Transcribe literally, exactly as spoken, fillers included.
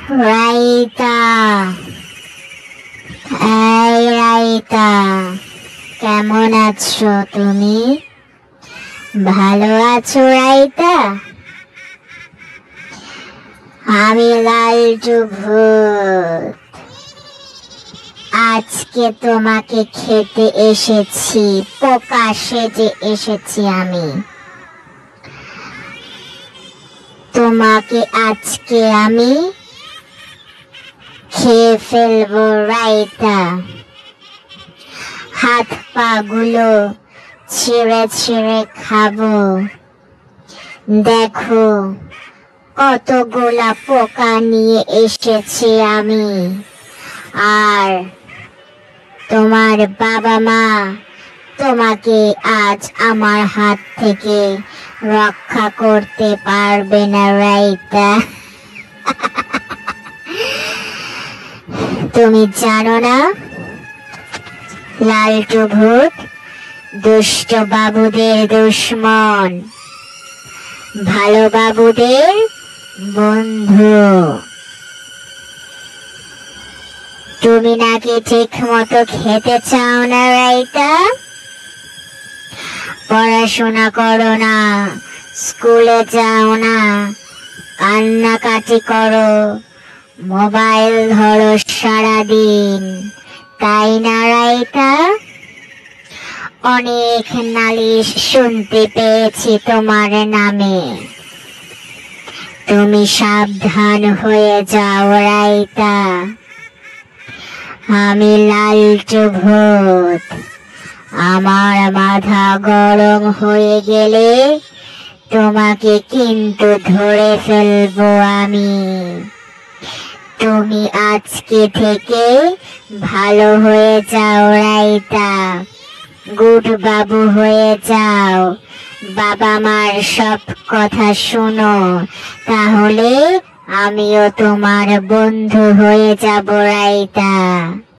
রাইতা, এই রাইতা, কেমন আছো তুমি? ভালো আছো রাইতা? আমি লালটু ভূত। আজকে তোমাকে খেতে এসেছি, পোকা সেজে এসেছি আমি। তোমাকে আজকে আমি খেয়ে ফেলবো রাইতা। হাত পা গুলো ছিঁড়ে ছিঁড়ে খাবো। দেখো কতগুলা পোকা নিয়ে এসেছি আমি। আর তোমার বাবা মা তোমাকে আজ আমার হাত থেকে রক্ষা করতে পারবে না রাইতা। তুমি জানো না লালটু ভূত দুষ্ট বাবুদের দুশ্মন, ভালো বাবুদের বন্ধু। তুমি নাকি ঠিক মতো খেতে চাও না রাইতা? পড়াশোনা করো না, স্কুলে যাও না, কান্নাকাটি করো, মোবাইল ধরো সারাদিন, তাই না রাইতা? অনেক নালিশ শুনতে পেয়েছি তোমার নামে। তুমি সাবধান হয়ে যাও রাইতা। আমি লালটু ভূত। আমার মাথা গরম হয়ে গেলে তোমাকে কিন্তু ধরে ফেলবো আমি। তুমি আজকে থেকে ভালো হয়ে যাও রাইতা, গুড বাবু হয়ে যাও, বাবা মার সব কথা শোনো, তাহলে আমিও তোমার বন্ধু হয়ে যাব রাইতা।